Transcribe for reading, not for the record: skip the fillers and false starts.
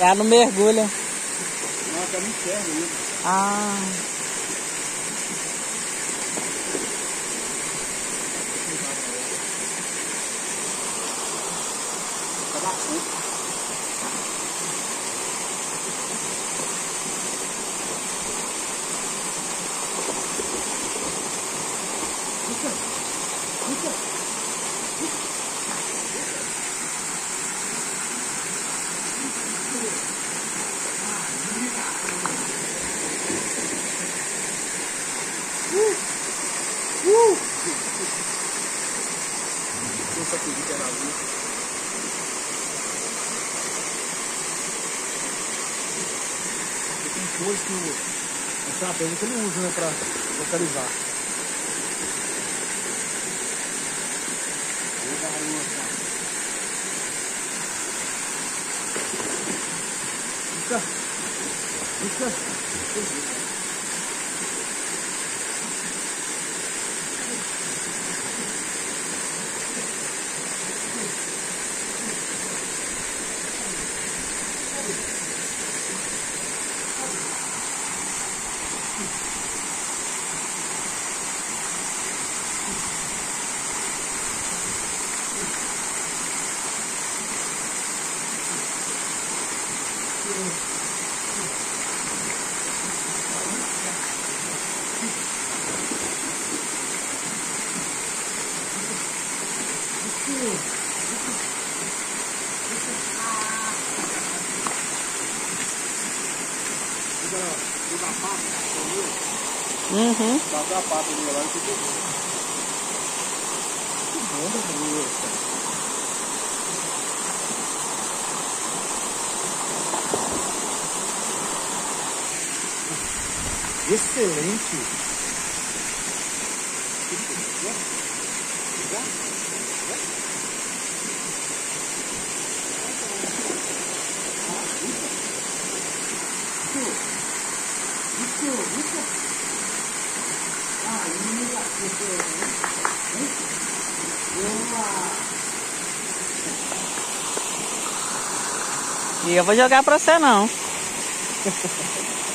Ela não mergulha. Não, tá no ferro ainda. Ah. Tá bastante. Essa aqui que era ali. Tem coisa que o satélite ele usa, né, pra localizar. Fica. Uhum. Bateu a pata ali lá e ficou bom. Que bom, meu excelente. E eu vou jogar pra você não.